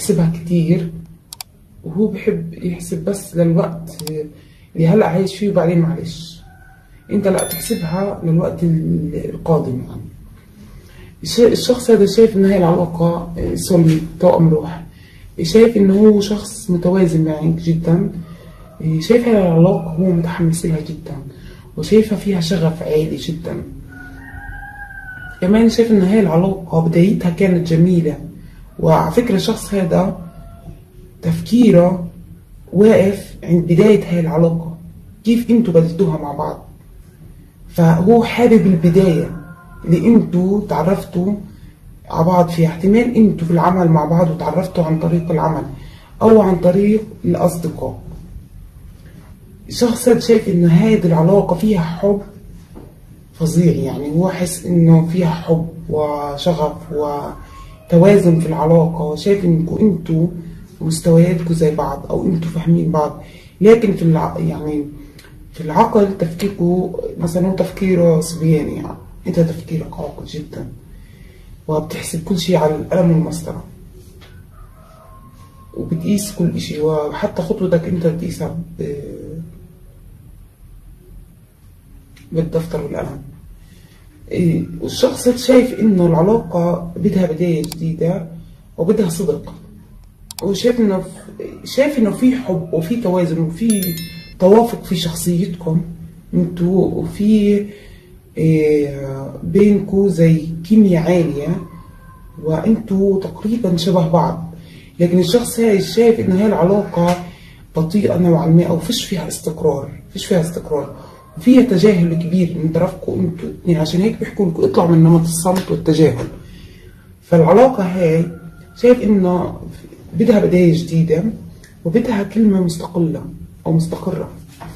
بتحسبها كتير، وهو بحب يحسب بس للوقت اللي هلا عايش فيه وبعدين معلش. انت لا تحسبها للوقت القادم. يعني الشخص هذا شايف ان هاي العلاقة سولميت، توأم روح، شايف انه هو شخص متوازن معك جدا، شايف هاي العلاقة هو متحمس لها جدا، وشايفها فيها شغف عالي جدا. كمان شايف ان هاي العلاقة بدايتها كانت جميلة، وعلى فكرة الشخص هذا تفكيره واقف عند بداية هاي العلاقة، كيف انتوا بديتوها مع بعض. فهو حابب البداية اللي انتوا تعرفتوا على بعض فيها. احتمال انتوا في العمل مع بعض وتعرفتوا عن طريق العمل او عن طريق الاصدقاء. الشخص هذا شايف ان هذه العلاقة فيها حب فظيع، يعني هو حس انه فيها حب وشغف وتوازن في العلاقة، وشايف انكم انتوا مستوياتكم زي بعض او انتوا فاهمين بعض. لكن يعني في العقل تفكيركم مثلا هو تفكيره صبياني، يعني انت تفكيرك عاقل جدا وبتحسب كل شيء على القلم والمسطرة، وبتقيس كل شيء، وحتى خطوتك انت بتقيسها بالدفتر والقلم. والشخص شايف انه العلاقة بدها بداية جديدة وبدها صدق، وشايف انه في حب وفي توازن وفي توافق في شخصيتكم انتوا، وفي بينكوا زي كيمياء عالية، وانتوا تقريبا شبه بعض. لكن الشخص هاي شايف انه هاي العلاقة بطيئة نوعا ما، او فيش فيها استقرار، وفيها تجاهل كبير من طرفكم انتوا الاثنين. عشان هيك بيحكوا لكم اطلعوا من نمط الصمت والتجاهل. فالعلاقة هاي شايف انه بدها بداية جديدة، وبدها كلمة مستقلة او مستقرة،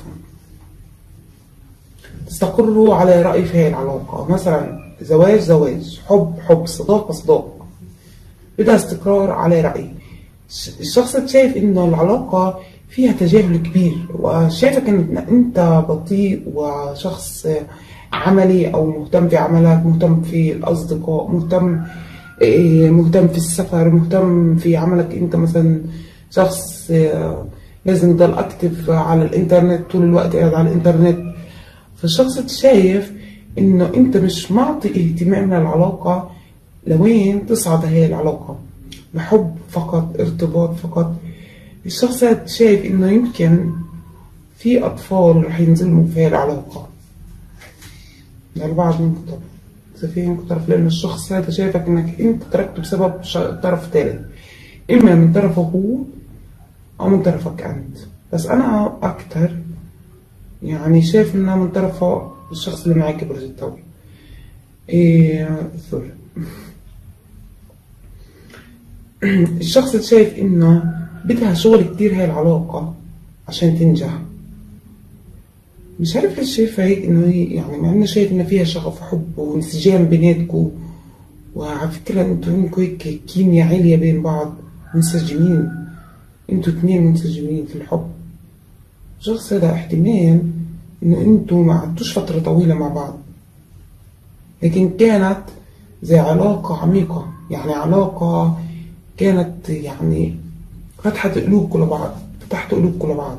تستقروا على رأي في هاي العلاقة. مثلا زواج، حب، صداقة، بدها استقرار على رأي. الشخص شايف انه العلاقة فيها تجاهل كبير، وشايفك ان انت بطيء وشخص عملي، او مهتم في عملك، مهتم في الاصدقاء، مهتم في السفر، مهتم في عملك. انت مثلا شخص لازم تضل اكتف على الانترنت طول الوقت، قاعد على الانترنت. فالشخص شايف انه انت مش معطي اهتمام للعلاقة لوين تصعد هاي العلاقة، بحب فقط، ارتباط فقط. الشخص هذا شايف انه يمكن في اطفال رح ينظلموا في هاي العلاقة للبعض منكم طبعا، اذا في منكم طرف، لان الشخص هذا شايفك انك انت تركته بسبب طرف ثالث، اما من طرفه هو او من طرفك انت. بس انا اكتر يعني شايف انه من طرفه الشخص اللي معك برج الثور. سوري. الشخص اللي شايف انه بدها شغل كتير هاي العلاقة عشان تنجح. مش عارف ليش شايفها هيك، انه هي يعني مع انه شايف انه فيها شغف وحب وانسجام بيناتكم، وعلى فكرة انتوا هيك كيمياء عالية بين بعض، منسجمين، انتوا اثنين منسجمين في الحب. الشخص هذا احتمال انه انتوا ما قعدتوش فترة طويلة مع بعض، لكن كانت زي علاقة عميقة، يعني علاقة كانت يعني فتحت قلوبكم لبعض، فتحتوا قلوبكم لبعض.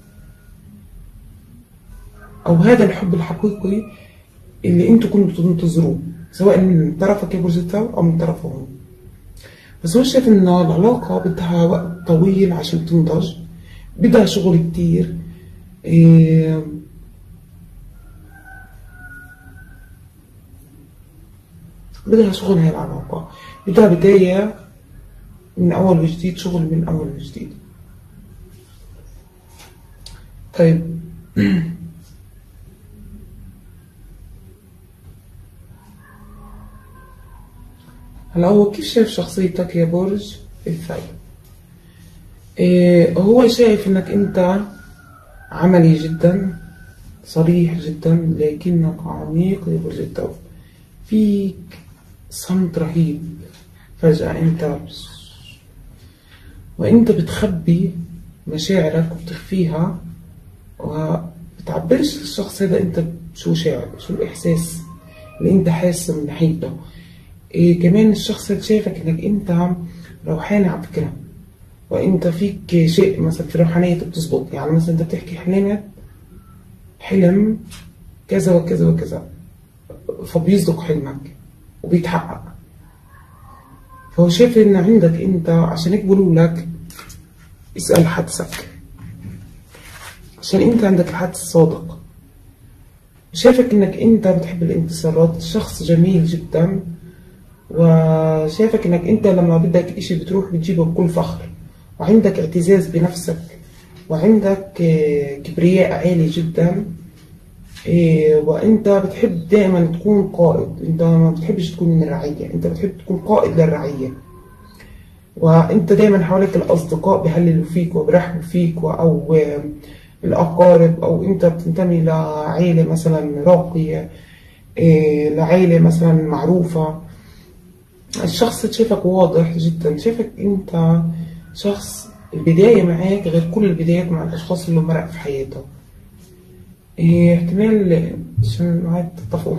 او هذا الحب الحقيقي اللي انتوا كنتوا تنتظروه، سواء من طرفك يا برج الثور او من طرفه هو. بس هو شايف ان العلاقة بدها وقت طويل عشان تنضج، بدها شغل كتير. بدها شغل هاي العلاقة، بدها بداية من أول وجديد، شغل من أول وجديد. طيب هلا هو كيف شايف شخصيتك يا برج الثور؟ هو شايف انك انت عملي جدا، صريح جدا، لكنك عميق يا برج الثور. فيك صمت رهيب، فجأة انت وانت بتخبي مشاعرك وبتخفيها، وبتعبرش للشخص هذا انت شو شاعر، شو الاحساس اللي انت حاسه من ناحيته. كمان الشخص اللي شايفك انك انت روحاني على فكرة، وانت فيك شيء مثلا في روحانيتك بتزبط، يعني مثلا انت بتحكي حلمت حلم كذا وكذا وكذا، فبيصدق حلمك وبيتحقق. فهو شايف ان عندك انت، عشان هيك بقولوا لك اسأل حدسك، عشان انت عندك الحدس الصادق. شايفك انك انت بتحب الانتصارات، شخص جميل جدا، وشايفك انك انت لما بدك اشي بتروح بتجيبه بكل فخر، وعندك اعتزاز بنفسك، وعندك كبرياء عالي جدا. وانت بتحب دائما تكون قائد، انت ما بتحبش تكون من الرعية، انت بتحب تكون قائد للرعية. وانت دائما حواليك الاصدقاء بيهللوا فيك وبيرحبوا فيك، او الاقارب، او انت بتنتمي لعائلة مثلا راقية، لعائلة مثلا معروفة. الشخص شايفك واضح جدا، شايفك انت شخص البداية معاك غير كل البدايات مع الاشخاص اللي مرق في حياته. احتمال عشان معاك تتفقوا.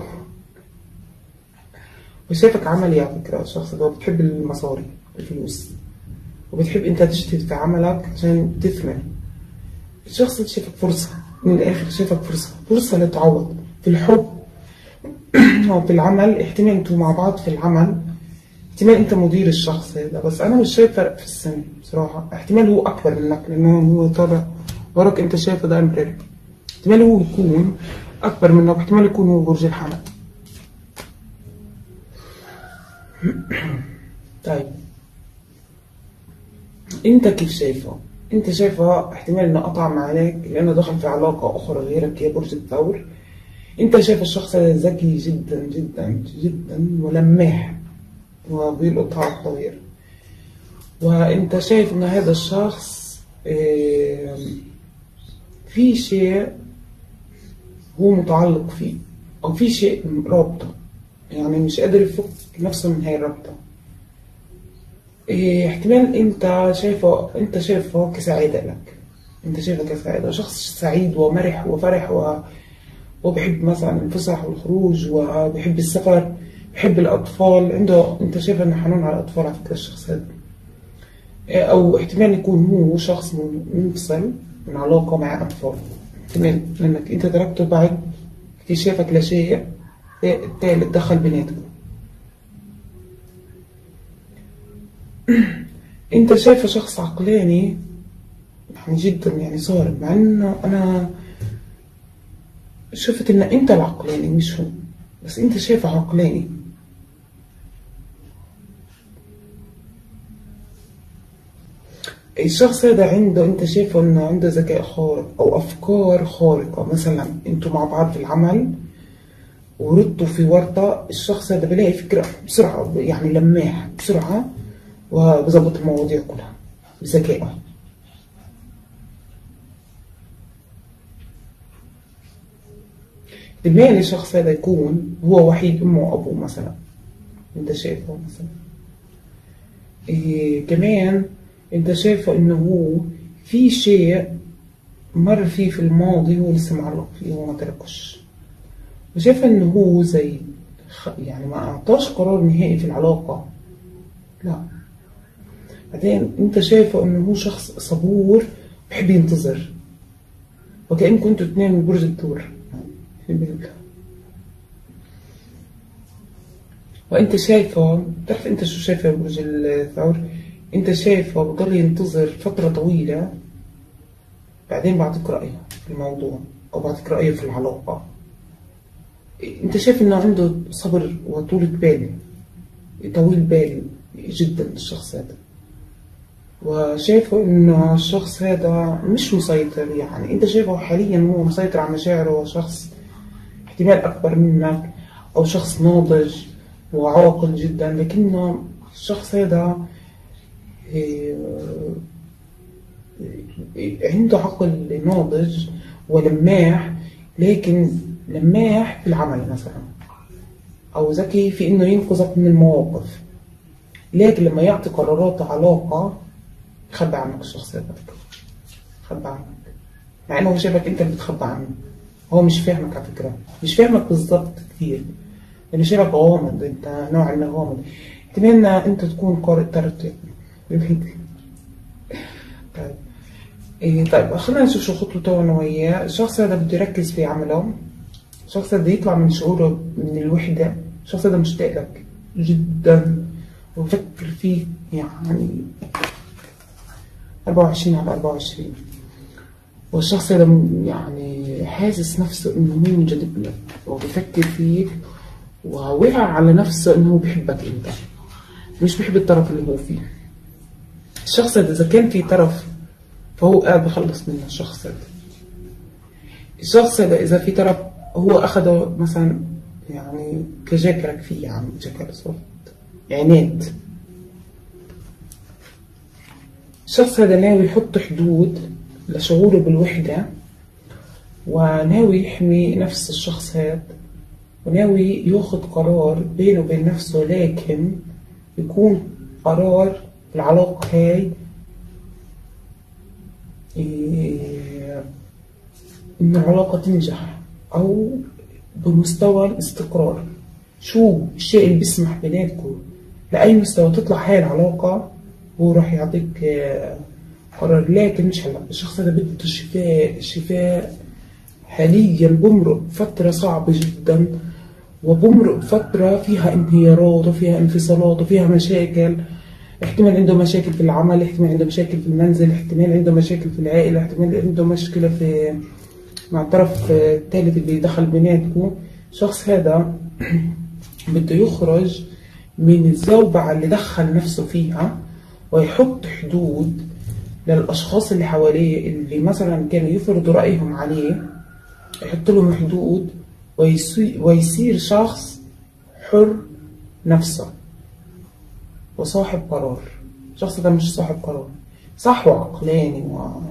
وشايفك عملي على فكرة، الشخص ده بتحب المصاري، الفلوس، وبتحب انت تجتهد في عملك عشان تثمر. الشخص اللي شايفك فرصة، من الآخر شايفك فرصة للتعوض في الحب أو في العمل. احتمال انتوا مع بعض في العمل، احتمال انت مدير الشخص هذا، بس انا مش شايف فرق في السن بصراحة. احتمال هو اكبر منك لانه هو طالع وراك، انت شايفه ده امبرير. احتمال هو يكون اكبر منك، احتمال يكون هو برج الحمل. طيب انت كيف شايفه؟ انت شايفه احتمال انه قطع عليك لانه دخل في علاقة اخرى غيرك يا برج الثور. انت شايف الشخص هذا ذكي جدا جدا جدا ولماح وبيلقط على الطوير. وانت شايف ان هذا الشخص في شيء هو متعلق فيه، او في شيء رابطه، يعني مش قادر يفك نفسه من هاي الرابطه. احتمال انت شايفه كسعادة لك، انت شايفه كسعادة، شخص سعيد ومرح وفرح وبحب مثلا الفسح والخروج، وبحب السفر، بحب الأطفال، انت شايف انه حنون على الأطفال على فكرة الشخص هذا. أو احتمال يكون هو شخص منفصل من علاقة مع أطفال، احتمال لأنك انت تركته بعد اكتشافك لشيء التالت دخل بيناتكم. انت شايفه شخص عقلاني يعني جدا، يعني صارم، مع انه انا شفت ان انت العقلاني مش هو، بس انت شايفه عقلاني. الشخص هذا انت شايفه انه عنده ذكاء خارق او افكار خارقة. مثلا انتوا مع بعض في العمل وردتوا في ورطة، الشخص هذا بلاقي فكرة بسرعة، يعني لماح بسرعة وبظبط المواضيع كلها بذكائه. احتمال الشخص هذا يكون هو وحيد أمه وأبوه مثلا، انت شايفه مثلا. كمان انت شايفه انه هو في شيء مر فيه في الماضي هو لسه معلق فيه وما تركش، وشايفه انه هو زي يعني ما اعطاش قرار نهائي في العلاقة، لا. بعدين انت شايفه انه هو شخص صبور بحب ينتظر، وكأن كنتوا اثنين من برج الثور يعني. وانت شايفه، بتعرف انت شو شايفه برج الثور؟ انت شايفه بضل ينتظر فترة طويلة، بعدين بعطيك رأيه في الموضوع او بعطيك رأيه في العلاقة. انت شايف انه عنده صبر وطولة بال، طويل بال جدا الشخص هذا. وشايفه انه الشخص هذا مش مسيطر، يعني انت شايفه حاليا هو مسيطر على مشاعره، وشخص احتمال اكبر منك او شخص ناضج وعاقل جدا، لكنه الشخص هذا عنده عقل ناضج ولماح، لكن لماح في العمل مثلا، او ذكي في انه ينقذك من المواقف، لكن لما يعطي قرارات علاقة خبى عنك الشخص هذا، خبى عنك، مع انه هو شايفك انت اللي بتخبى عنه. هو مش فاهمك على فكرة، مش فاهمك بالظبط كتير، لانه شايفك غامض، انت نوعا ما غامض. احتمال انت تكون قارئ تارot طيب خلينا نشوف شو خطوته أنا وياه. الشخص هذا بده يركز في عمله، الشخص هذا يطلع من شعوره من الوحدة، الشخص هذا مشتاق لك جدا وبفكر فيك يعني 24/24. والشخص هذا يعني حاسس نفسه انه هو منجذب لك وبفكر فيك، ووقع على نفسه انه هو بحبك انت، مش بحب الطرف اللي هو فيه. الشخص هذا اذا كان في طرف فهو قاعد بخلص منه. الشخص هذا اذا في طرف هو اخده مثلا يعني كجاكرك فيه، يعني جاكر صوت عناد. الشخص هذا ناوي يحط حدود لشعوره بالوحدة، وناوي يحمي نفس الشخص هذا، وناوي ياخد قرار بينه وبين نفسه، لكن يكون قرار العلاقة هاي إن العلاقة تنجح أو بمستوى الاستقرار. شو الشيء اللي بيسمح بيناتكم لأي مستوى تطلع هاي العلاقة، هو راح يعطيك قرار. لكن مش هلا، الشخص هذا بده شفاء حاليا، بمرق فترة صعبة جدا، وبمرق فترة فيها انهيارات وفيها انفصالات وفيها مشاكل. احتمال عنده مشاكل في العمل، احتمال عنده مشاكل في المنزل، احتمال عنده مشاكل في العائلة، احتمال عنده مشكلة في مع الطرف الثالث اللي دخل بيناتكم. الشخص هذا بده يخرج من الزوبعة اللي دخل نفسه فيها، ويحط حدود للأشخاص اللي حواليه اللي مثلا كانوا يفرضوا رأيهم عليه، يحط لهم حدود ويصير شخص حر نفسه وصاحب قرار. الشخص ده مش صاحب قرار، صح، وعقلاني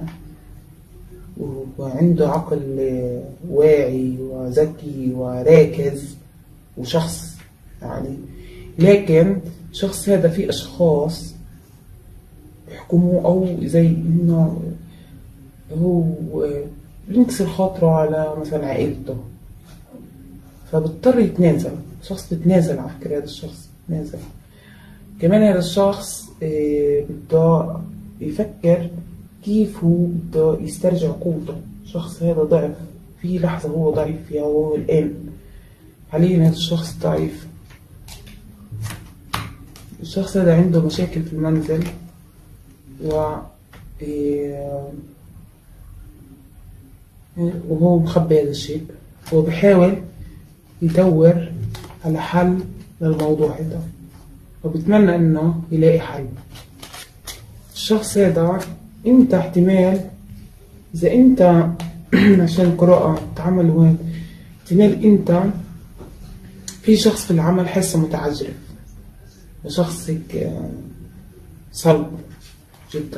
وعنده عقل واعي وذكي وراكز وشخص يعني، لكن الشخص هذا في أشخاص بيحكموه، أو زي إنه هو بينكسر خاطره على مثلا عائلته، فبضطر يتنازل. الشخص بيتنازل، على فكرة هذا الشخص بيتنازل. كمان هذا الشخص بده يفكر كيف هو بده يسترجع قوته. الشخص هذا ضعف في لحظة هو ضعيف فيها، وهو الآن حاليا هذا الشخص ضعيف. الشخص هذا عنده مشاكل في المنزل، وهو مخبي هذا الشيء، هو بحاول يدور على حل للموضوع هذا، وبتمنى انه يلاقي حل. الشخص هذا انت احتمال اذا انت عشان القراءة تعمل وين، احتمال انت في شخص في العمل حاسه متعجرف، وشخص هيك صلب جدا،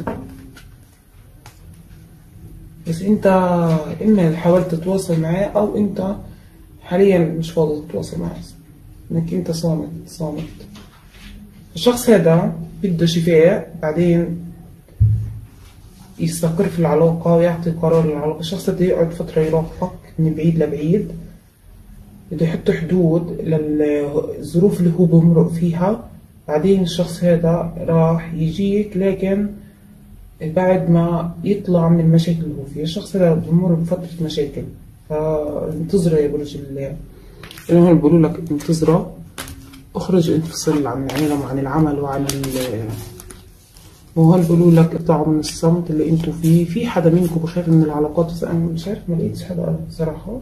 بس انت اما حاولت تتواصل معاه او انت حاليا مش فاضي تتواصل معاه، انك انت صامت. الشخص هذا بده شفاء، بعدين يستقر في العلاقة ويعطي قرار للعلاقة. الشخص بده يقعد فترة يراقبك من بعيد لبعيد، بده يحط حدود للظروف اللي هو بمرق فيها. بعدين الشخص هذا راح يجيك، لكن بعد ما يطلع من المشاكل اللي هو فيها. الشخص هذا بمر بفترة مشاكل، فانتظره يا برج هون بيقولوا لك انتظره، اخرج انفصل عن العالم وعن العمل وعن وهون بيقولوا لك اطلعوا من الصمت اللي انتوا فيه. في حدا منكم بخاف من العلاقات، بس انا مش عارف، ما لقيتش حدا صراحة.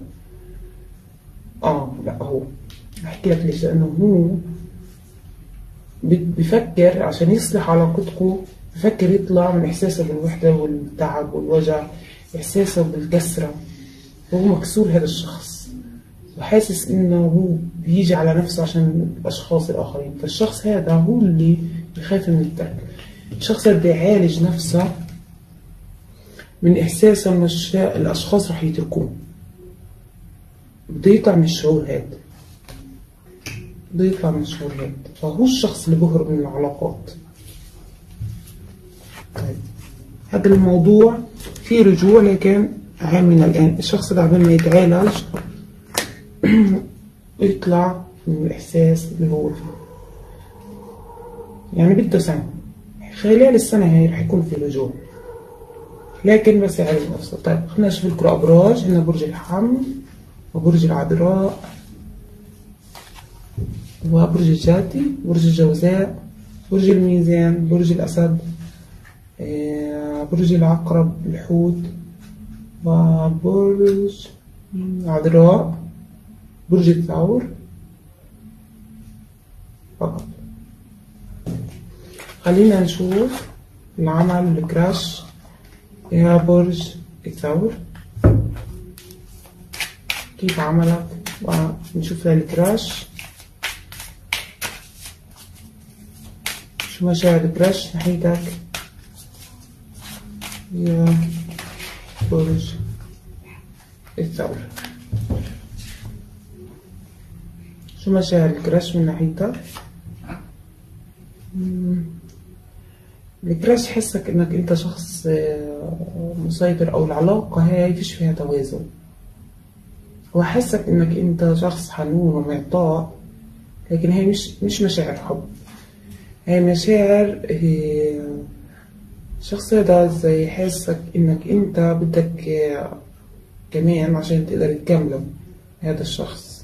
لا، هو احكي لك ليش. لانه هو بفكر عشان يصلح علاقتكم، بفكر يطلع من احساسه بالوحدة والتعب والوجع، احساسه بالكسرة. هو مكسور هذا الشخص، وحاسس انه هو بيجي على نفسه عشان الاشخاص الاخرين. فالشخص هذا هو اللي بخاف من الترك. الشخص بده يعالج نفسه من احساسه ان الاشخاص رح يتركوه، بده يطلع من الشعور هذا، فهو الشخص اللي بهرب من العلاقات. طيب هذا الموضوع فيه رجوع، لكن أهم من الآن. الشخص ده قبل ما يتعالج ويطلع من الإحساس اللي هو فيه، يعني بده سنة، خلال السنة هاي رح يكون في رجوع، لكن بس يعرف نفسه. طيب خلينا نشوف لكم الأبراج. هنا برج الحمل وبرج العذراء وبرج الجدي، برج الجوزاء، برج الميزان، برج الأسد، برج العقرب، الحوت، وبرج العذراء، برج الثور فقط. خلينا نشوف العمل الكراش يا برج الثور كيف عملك، ونشوف الكراش شو مشاعر الكراش ناحيتك يا برج الثور. شو مشاعر الكراش من ناحيتك؟ الكراش حسك انك انت شخص مسيطر، او العلاقة هاي فيش فيها توازن. هو حسك انك انت شخص حنون ومعطاء، لكن هي مش مشاعر حب، هي مشاعر الشخص هذا زي حاسك انك انت بدك كمان عشان تقدر تكمله هذا الشخص.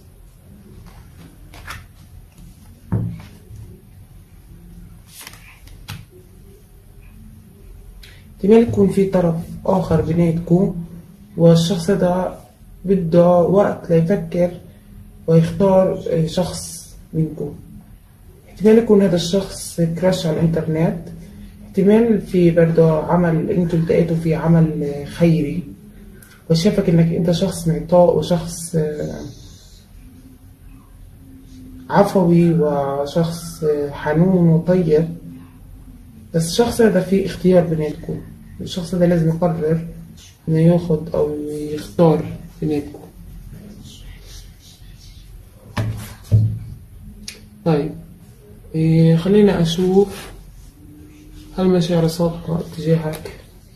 احتمال يكون في طرف آخر بيناتكم، والشخص هذا بده وقت ليفكر ويختار شخص منكم. احتمال يكون هذا الشخص كراش على الانترنت، احتمال في برضه عمل انتوا التقيتوا في عمل خيري، وشافك انك انت شخص معطاء وشخص عفوي وشخص حنون وطيب. بس الشخص هذا في اختيار بيناتكم، الشخص هذا لازم يقرر انه ياخد او يختار بيناتكم. طيب خلينا اشوف هل مشاعر صادقة تجاهك.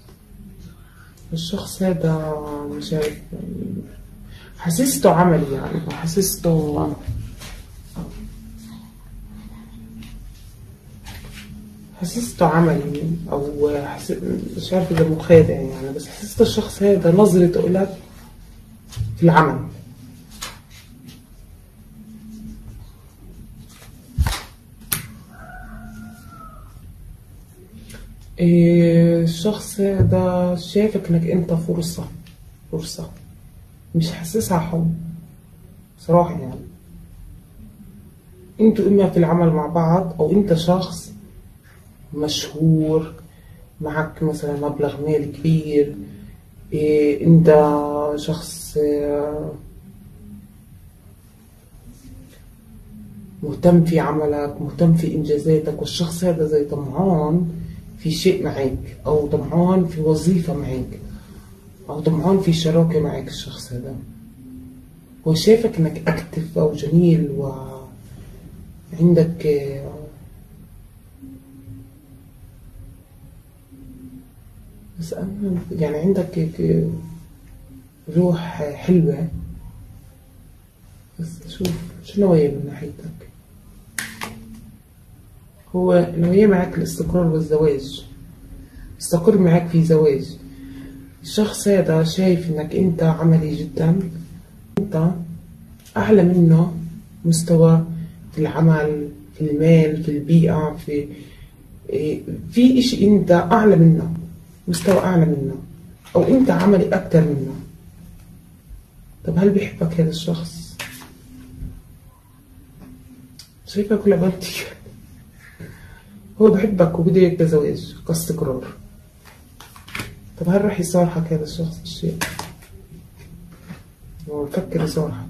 الشخص هذا مشاعر حسسته عملي، يعني حسسته عملي، او مش عارف اذا مخادع يعني، بس حسست الشخص هذا نظرته لك في العمل. الشخص هذا شايفك انك انت فرصة مش حاسسها حب صراحة. يعني انتوا اما في العمل مع بعض، او انت شخص مشهور معك مثلا مبلغ مالي كبير، انت شخص مهتم في عملك، مهتم في انجازاتك، والشخص هذا زي طمعان في شيء معك، او طمعان في وظيفة معك، او طمعان في شراكة معك. الشخص هذا هو شايفك انك اكتف او جميل، وعندك بس أنا يعني عندك هيك روح حلوة. بس شوف شو نوايا من ناحيتك. هو نوايا معك الاستقرار والزواج، استقر معك في زواج. الشخص هذا شايف انك انت عملي جدا، انت اعلى منه مستوى في العمل، في المال، في البيئة، في اشي انت اعلى منه، مستوى اعلى منه، او انت عملي اكتر منه. طب هل بيحبك هذا الشخص؟ شايفة كل عبالتي هو بحبك وبده اياك كزواج كاستقرار. طب هل راح يصالحك هذا الشخص الشيء؟ هو فكر يصالحك،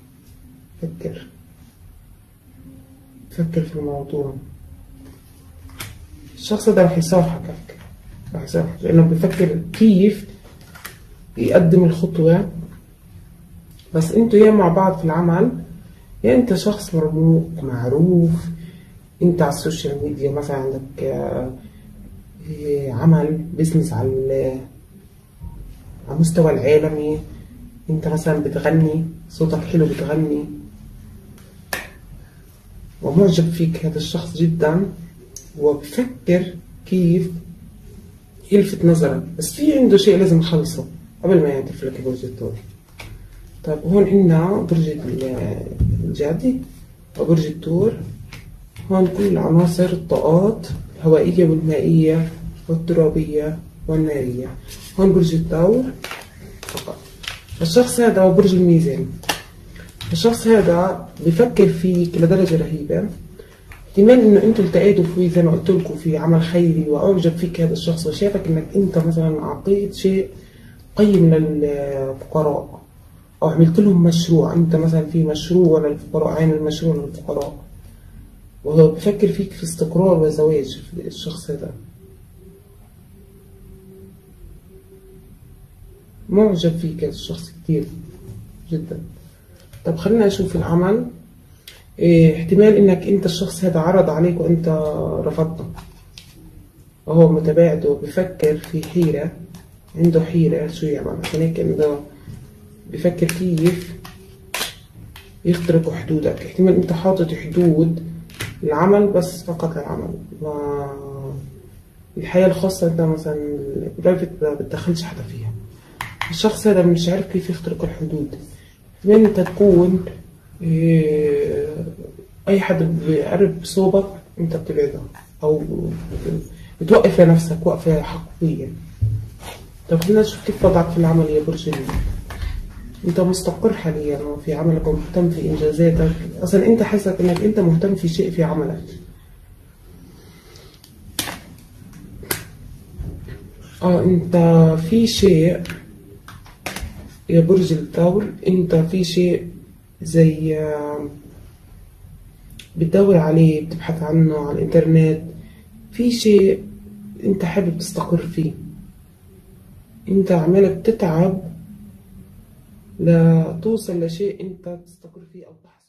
فكر في الموضوع. الشخص ده راح يصالحك، لأنه بفكر كيف يقدم الخطوة. بس انتوا يا مع بعض في العمل، يا انت شخص مرموق معروف، انت على السوشيال ميديا مثلا عندك عمل بيزنس على المستوى العالمي، انت مثلا بتغني، صوتك حلو بتغني، ومعجب فيك هذا الشخص جدا، وبفكر كيف يلفت نظرك، بس في عنده شيء لازم يخلصه قبل ما يهتف لك برج الثور. طيب هون عنا برج الجدي وبرج الثور. هون كل العناصر الطاقات الهوائية والمائية والترابية والنارية. هون برج الثور فقط. الشخص هذا هو برج الميزان. الشخص هذا بفكر فيك لدرجة رهيبة. احتمال انه انتوا التقيتوا فيه زي ما قلت لكم في عمل خيري واعجب فيك هذا الشخص وشافك انك انت مثلا اعطيت شيء قيم للفقراء او عملت لهم مشروع. انت مثلا في مشروع للفقراء، عين المشروع للفقراء، وهو بفكر فيك في استقرار وزواج. في الشخص هذا معجب فيك هذا الشخص كتير جدا. طب خلينا نشوف العمل. احتمال انك انت الشخص هذا عرض عليك وانت رفضته، وهو متباعد وبفكر في حيرة، عنده حيرة شو يعمل. عشان هيك عنده بفكر كيف يخترق حدودك. احتمال انت حاطط حدود العمل بس فقط للعمل، الحياة الخاصة انت مثلا برايفت ما بتدخلش حدا فيها. الشخص هذا مش عارف كيف يخترق الحدود. احتمال انت تكون اي حد بيقرب صوبك انت بتبعده او بتوقف لنفسك وقفة حقيقية. طب خلينا نشوف كيف وضعك في العمل يا برج انت مستقر حاليا في عملك ومهتم في انجازاتك. اصلا انت حاسك انك انت مهتم في شيء في عملك. انت في شيء يا برج الثور، انت في شيء زي بتدور عليه، بتبحث عنه على الانترنت. في شيء انت حابب تستقر فيه، انت عمالك تتعب لتوصل لشيء انت تستقر فيه او تحصل